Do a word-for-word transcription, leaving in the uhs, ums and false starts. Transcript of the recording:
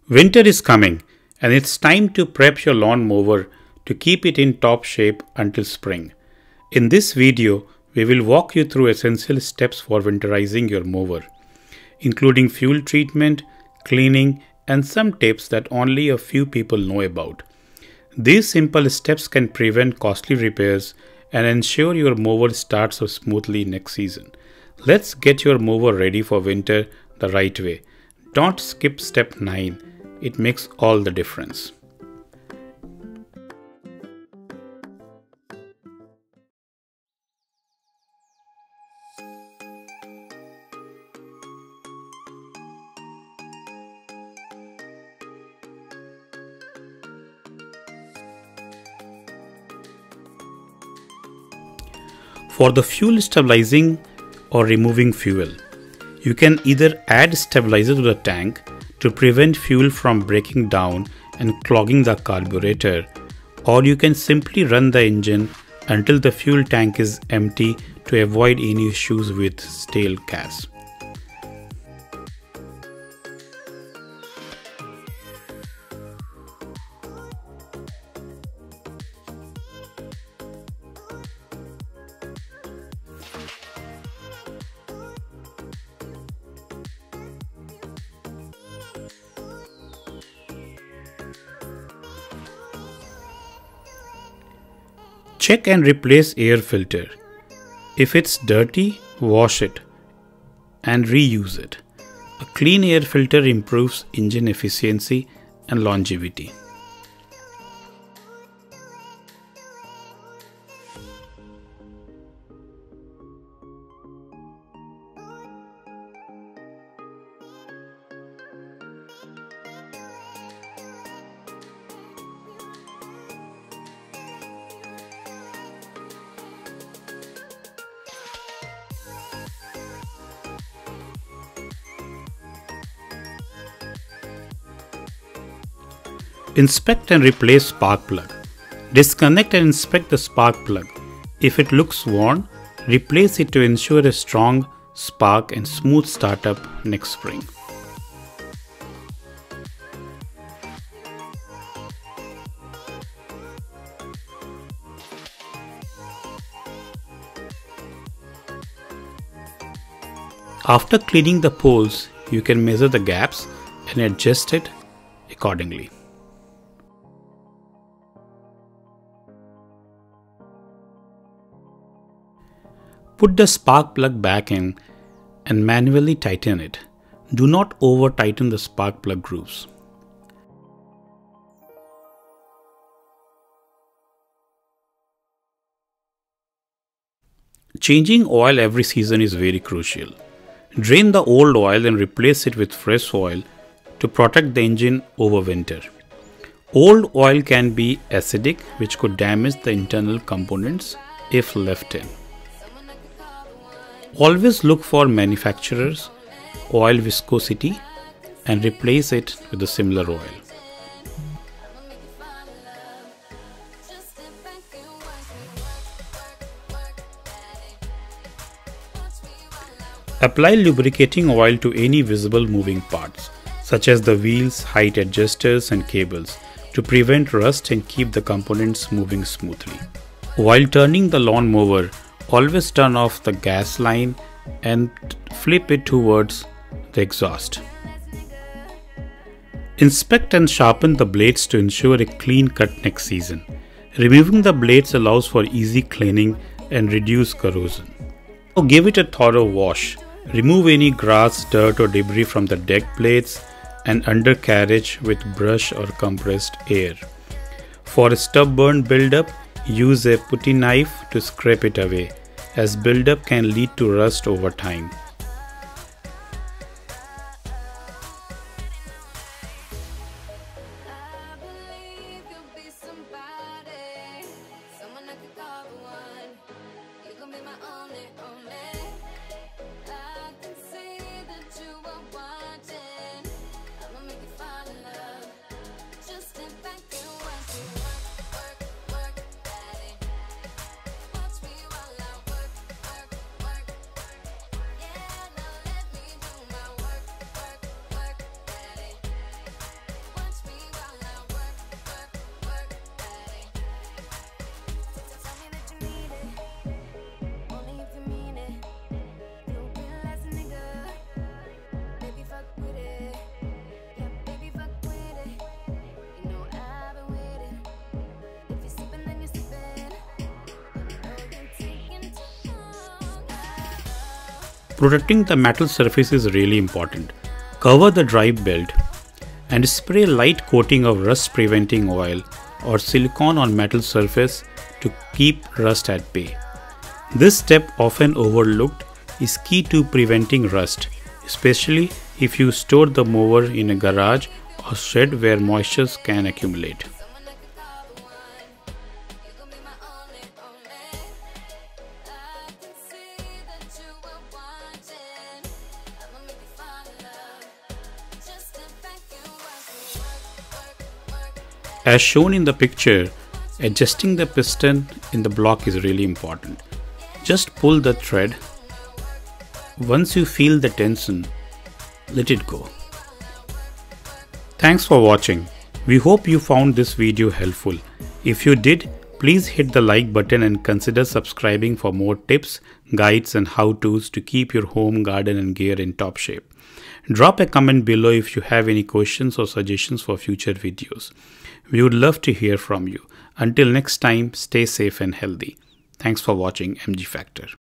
Winter is coming and it's time to prep your lawn mower to keep it in top shape until spring. In this video, we will walk you through essential steps for winterizing your mower, including fuel treatment, cleaning, and some tips that only a few people know about. These simple steps can prevent costly repairs and ensure your mower starts off smoothly next season. Let's get your mower ready for winter the right way. Don't skip step nine. It makes all the difference. For the fuel stabilizing or removing fuel, you can either add stabilizer to the tank to prevent fuel from breaking down and clogging the carburetor, or you can simply run the engine until the fuel tank is empty to avoid any issues with stale gas. Check and replace air filter. If it's dirty, wash it and reuse it. A clean air filter improves engine efficiency and longevity. Inspect and replace spark plug. Disconnect and inspect the spark plug. If it looks worn, replace it to ensure a strong spark and smooth startup next spring. After cleaning the poles, you can measure the gaps and adjust it accordingly. Put the spark plug back in and manually tighten it. Do not over tighten the spark plug grooves. Changing oil every season is very crucial. Drain the old oil and replace it with fresh oil to protect the engine over winter. Old oil can be acidic, which could damage the internal components if left in. Always look for manufacturer's oil viscosity and replace it with a similar oil. Apply lubricating oil to any visible moving parts, such as the wheels, height adjusters and cables, to prevent rust and keep the components moving smoothly. While turning the lawn mower, always turn off the gas line and flip it towards the exhaust. Inspect and sharpen the blades to ensure a clean cut next season. Removing the blades allows for easy cleaning and reduce corrosion. Now give it a thorough wash. Remove any grass, dirt or debris from the deck plates and undercarriage with brush or compressed air. For a stubborn buildup, use a putty knife to scrape it away, as buildup can lead to rust over time. Protecting the metal surface is really important. Cover the drive belt and spray a light coating of rust preventing oil or silicone on metal surface to keep rust at bay. This step, often overlooked, is key to preventing rust, especially if you store the mower in a garage or shed where moisture can accumulate. As shown in the picture, adjusting the piston in the block is really important. Just pull the thread. Once you feel the tension, let it go. Thanks for watching. We hope you found this video helpful. If you did, please hit the like button and consider subscribing for more tips, guides and how-tos to keep your home, garden and gear in top shape. Drop a comment below if you have any questions or suggestions for future videos. We would love to hear from you. Until next time, stay safe and healthy. Thanks for watching M G Factor.